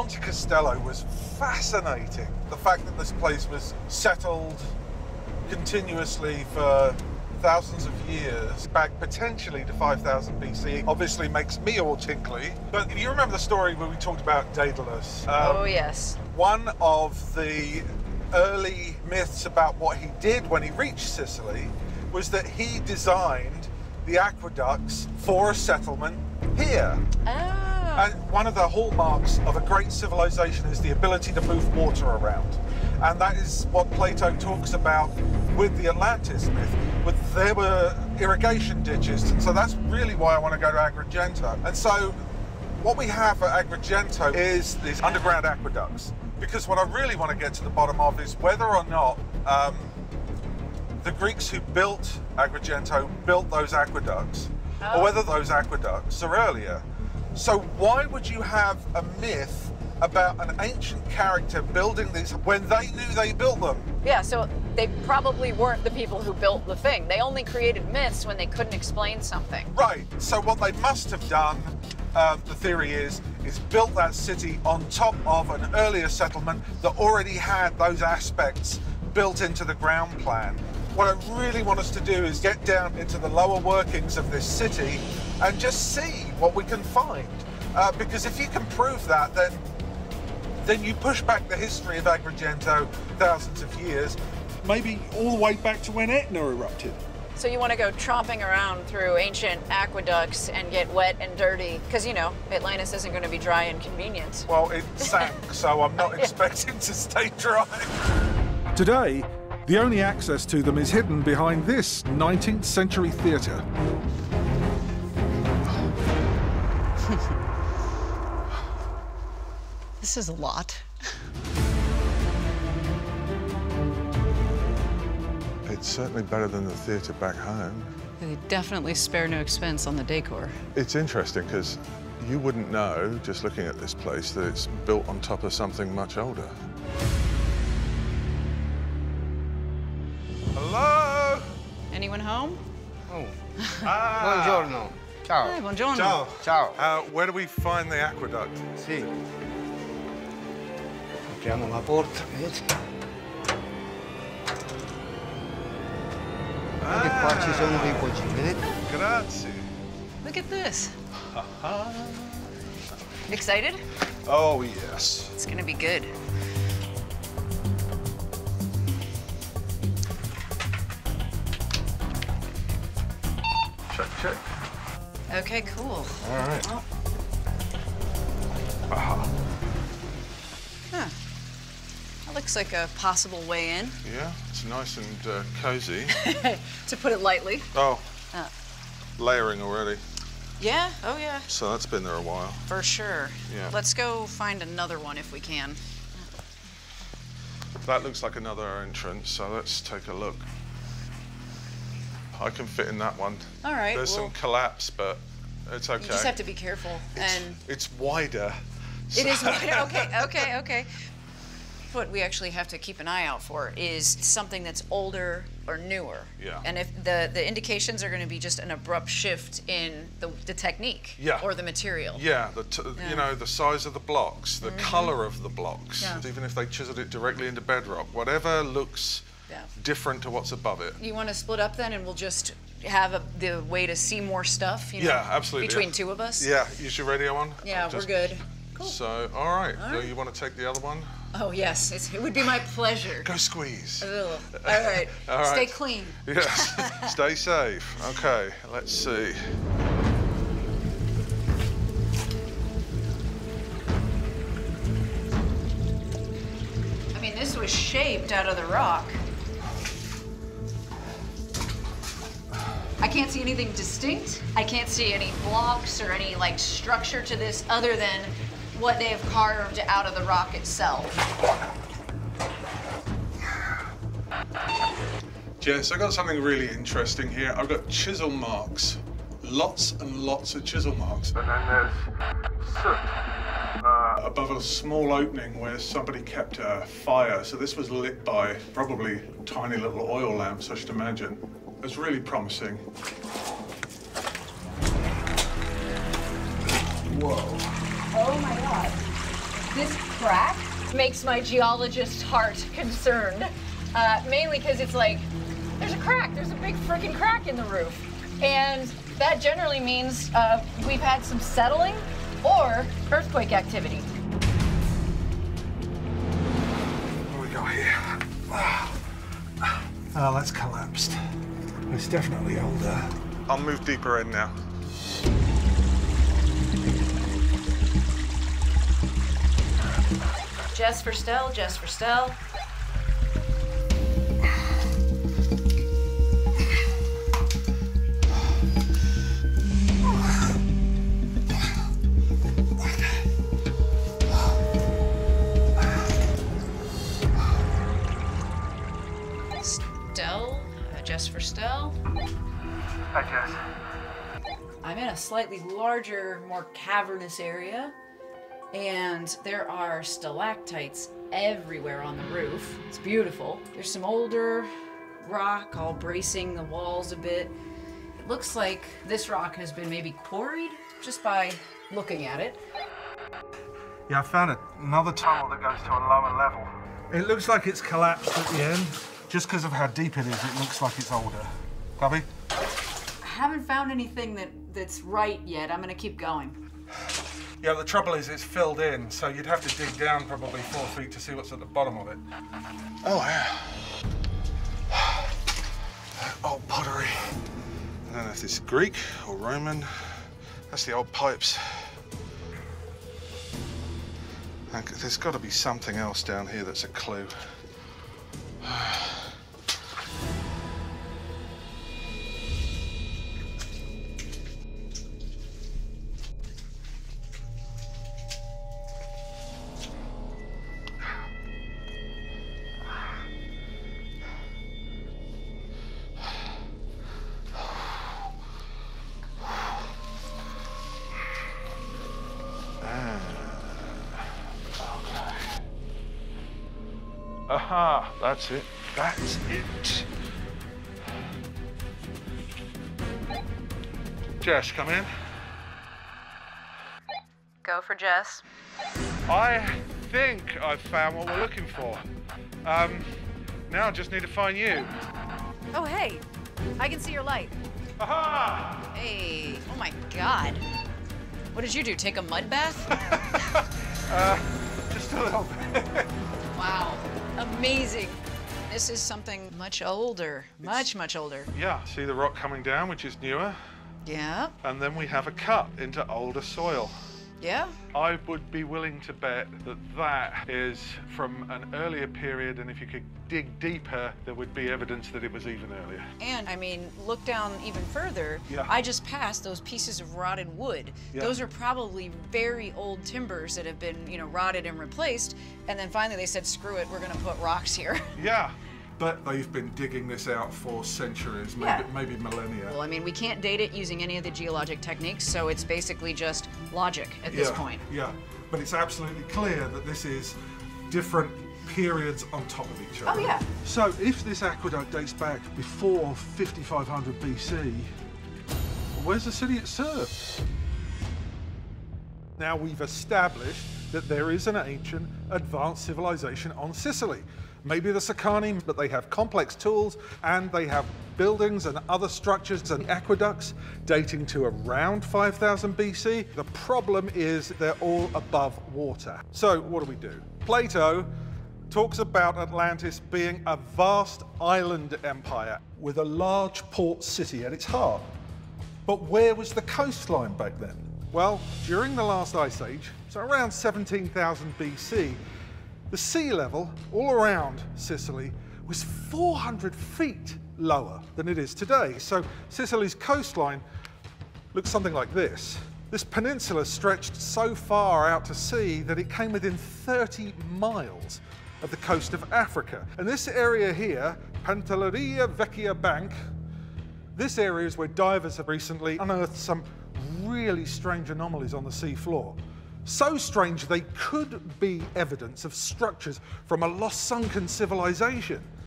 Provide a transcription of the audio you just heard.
Monte Castello was fascinating. The fact that this place was settled continuously for thousands of years, back potentially to 5000 BC, obviously makes me all tinkly. But you remember the story where we talked about Daedalus? Oh, yes. One of the early myths about what he did when he reached Sicily was that he designed the aqueducts for a settlement here. Oh. And one of the hallmarks of a great civilization is the ability to move water around. And that is what Plato talks about with the Atlantis myth. There were irrigation ditches, and so that's really why I want to go to Agrigento. And so what we have at Agrigento is these underground aqueducts, because what I really want to get to the bottom of is whether or not the Greeks who built Agrigento built those aqueducts, or whether those aqueducts are earlier. So why would you have a myth about an ancient character building these when they knew they built them? Yeah, so they probably weren't the people who built the thing. They only created myths when they couldn't explain something. Right, so what they must have done, the theory is built that city on top of an earlier settlement that already had those aspects built into the ground plan. What I really want us to do is get down into the lower workings of this city and just see what we can find. Because if you can prove that, then you push back the history of Agrigento thousands of years, maybe all the way back to when Etna erupted. So you want to go tromping around through ancient aqueducts and get wet and dirty, because, you know, Atlantis isn't going to be dry and convenient. Well, it sank, so I'm not expecting to stay dry. Today, the only access to them is hidden behind this 19th century theatre. This is a lot. It's certainly better than the theatre back home. They definitely spare no expense on the decor. It's interesting because you wouldn't know, just looking at this place, that it's built on top of something much older. Hello? Anyone home? Oh. Buongiorno. Ciao. Hi, buongiorno. Ciao. Ciao. Where do we find the aqueduct? Sì. Apriamo la porta, vedi? Vedi qua ci sono dei poggi, vedete? Grazie. Look at this. Excited? Oh, yes. It's going to be good. Check, check. Okay, cool. All right. Oh. Aha. Huh. That looks like a possible way in. Yeah, it's nice and cosy. To put it lightly. Oh, layering already. Yeah, oh yeah. So that's been there a while. For sure. Yeah. Let's go find another one if we can. That looks like another entrance, so let's take a look. I can fit in that one. All right. There's some collapse, but it's okay. You just have to be careful. It's wider. It is wider. Okay. What we actually have to keep an eye out for is something that's older or newer. Yeah. And if the indications are going to be just an abrupt shift in the technique or the material. Yeah, you know, the size of the blocks, the color of the blocks, even if they chiseled it directly into bedrock, whatever looks different to what's above it. You want to split up then, and we'll just have the way to see more stuff, you know, absolutely. between two of us? Yeah, use your radio on? Yeah, we're good. Cool. So, all right. Do you want to take the other one? Oh, yes. It would be my pleasure. Go squeeze. Ugh. All right. All right. Stay clean. Yes. Stay safe. Okay, let's see. I mean, this was shaped out of the rock. I can't see anything distinct. I can't see any blocks or any, like, structure to this other than what they have carved out of the rock itself. Jess, I got something really interesting here. I've got chisel marks. Lots and lots of chisel marks. And then there's soot above a small opening where somebody kept a fire. So this was lit by probably tiny little oil lamps, I should imagine. It's really promising. Whoa. Oh my God. This crack makes my geologist heart concerned, mainly because it's like, there's a crack, there's a big freaking crack in the roof. And that generally means we've had some settling or earthquake activity. What do we got here? Oh, that's collapsed. It's definitely older. I'll move deeper in now. Jess for Stell, Jess for Stell. Stell, Jess for Stell. Hi, Jess. I'm in a slightly larger, more cavernous area, and there are stalactites everywhere on the roof. It's beautiful. There's some older rock all bracing the walls a bit. It looks like this rock has been maybe quarried just by looking at it. Yeah, I found another tunnel that goes to a lower level. It looks like it's collapsed at the end. Just because of how deep it is, it looks like it's older. Copy? I haven't found anything that's right yet. I'm gonna keep going. Yeah, the trouble is it's filled in, so you'd have to dig down probably 4 feet to see what's at the bottom of it. Oh, yeah. Old pottery. I don't know if this is Greek or Roman. That's the old pipes. There's got to be something else down here that's a clue. Aha, that's it. That's it. Jess, come in. Go for Jess. I think I've found what we're looking for. Now I just need to find you. Oh, hey, I can see your light. Aha! Hey, oh my God. What did you do, take a mud bath? Just a little bit. Wow, amazing. This is something much older, much older. Yeah, see the rock coming down, which is newer? Yeah, And then we have a cut into older soil. yeah. I would be willing to bet that that is from an earlier period, and if you could dig deeper, there would be evidence that it was even earlier. And I mean, look down even further. Yeah. I just passed those pieces of rotted wood. Yeah. Those are probably very old timbers that have been, rotted and replaced. And then finally they said, screw it, we're gonna put rocks here. Yeah. But they've been digging this out for centuries, Yeah. maybe millennia. Well, I mean, we can't date it using any of the geologic techniques, so it's basically just logic at this point. Yeah, but it's absolutely clear that this is different periods on top of each other. Oh, yeah. So if this aqueduct dates back before 5500 BC, where's the city it served? Now we've established that there is an ancient advanced civilization on Sicily. Maybe the Sicani, but they have complex tools and they have buildings and other structures and aqueducts dating to around 5000 BC. The problem is they're all above water. So what do? Plato talks about Atlantis being a vast island empire with a large port city at its heart. But where was the coastline back then? Well, during the last ice age, so around 17,000 BC, the sea level all around Sicily was 400 feet lower than it is today. So Sicily's coastline looks something like this. This peninsula stretched so far out to sea that it came within 30 miles of the coast of Africa. And this area here, Pantelleria Vecchia Bank, this area is where divers have recently unearthed some really strange anomalies on the sea floor. So strange they could be evidence of structures from a lost sunken civilization.